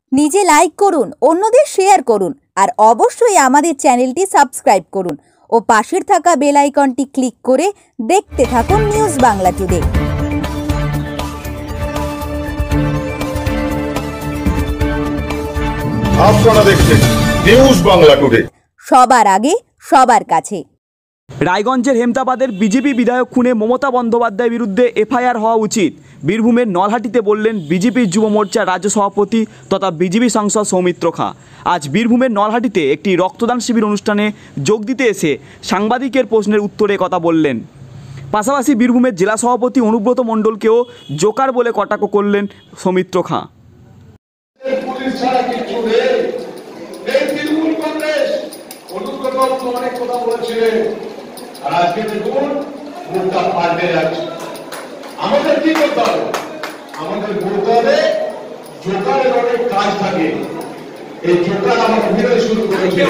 নিজে লাইক করুন, অন্যদের শেয়ার করুন আর অবশ্যই আমাদের চ্যানেলটি সাবস্ক্রাইব করুন ও পাশের থাকা বেল আইকনটি ক্লিক করে দেখতে থাকুন নিউজ বাংলা টুডে। আপনারা দেখছেন নিউজ বাংলা টুডে, সবার আগে সবার কাছে। রায়গঞ্জের হেমতাবাদের বিজেপি বিধায়ক খুনে মমতা বন্দ্যোপাধ্যায়ের বিরুদ্ধে এফআইআর হওয়া উচিত। বীরভূমের নলহাটিতে বললেন বিজেপির যুব মোর্চার রাজ্য সভাপতি তথা বিজেপি সাংসদ সৌমিত্র খাঁ। আজ বীরভূমের নলহাটিতে একটি রক্তদান শিবির অনুষ্ঠানে যোগ দিতে এসে সাংবাদিকের প্রশ্নের উত্তরে কথা বললেন। পাশাপাশি বীরভূমের জেলা সভাপতি অনুব্রত মণ্ডলকেও জোকার বলে কটাক্ষ করলেন সৌমিত্র খাঁ। অনেক কথা বলেছিলেন আর আজকে দেখুন মুখটা পাল্টে যাচ্ছে। আমাদের কি করতে হবে? আমাদের বলতে হবে জোকারের অনেক কাজ থাকে। এই জোকার আমার অভিনয় শুরু করেছে,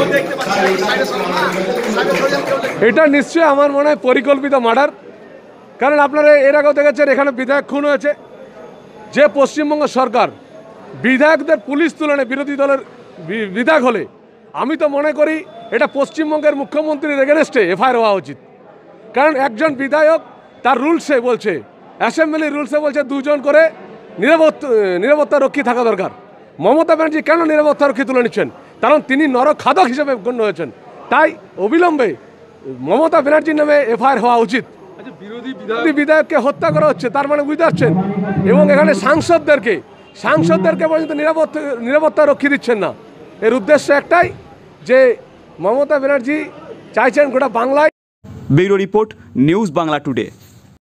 এটা নিশ্চয়ই আমার মনে হয় পরিকল্পিত মার্ডার। কারণ আপনারা এর আগেও দেখেছেন এখানে বিধায়ক খুন হয়েছে। যে পশ্চিমবঙ্গ সরকার বিধায়কদের পুলিশ তুলনায় বিরোধী দলের বিধায়ক হলে আমি তো মনে করি এটা পশ্চিমবঙ্গের মুখ্যমন্ত্রীর এগেনস্টে এফআইআর হওয়া উচিত। কারণ একজন বিধায়ক তার রুলসে বলছে, অ্যাসেম্বলির রুলসে বলছে 2 জন করে নিরাপত্তা রক্ষী থাকা দরকার। মমতা ব্যানার্জি কেন নিরাপত্তা রক্ষী তুলে নিচ্ছেন? কারণ তিনি নরখাদক হিসেবে গণ্য হয়েছেন। তাই অবিলম্বে মমতা ব্যানার্জির নামে এফআইআর হওয়া উচিত। বিরোধী বিধায়ককে হত্যা করা হচ্ছে, তার মানে বুঝতে পারছেন। এবং এখানে সাংসদদেরকে পর্যন্ত নিরাপত্তা রক্ষী দিচ্ছেন না। এর উদ্দেশ্য একটাই যে মমতা ব্যানার্জি চাইছেন গোটা বাংলায়। Bureau report, news Bangla today.